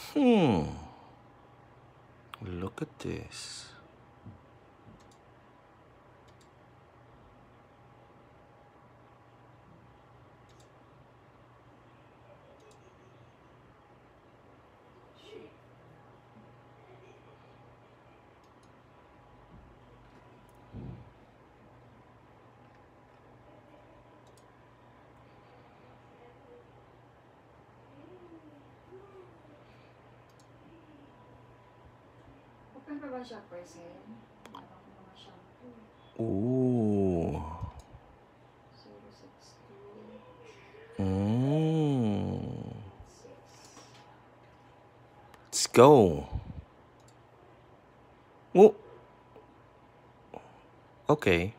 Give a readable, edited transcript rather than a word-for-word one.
Look at this. Open pa ba siya, person? Wala ko mga shampoo. Ooh. 062. Let's go. Oh. Okay.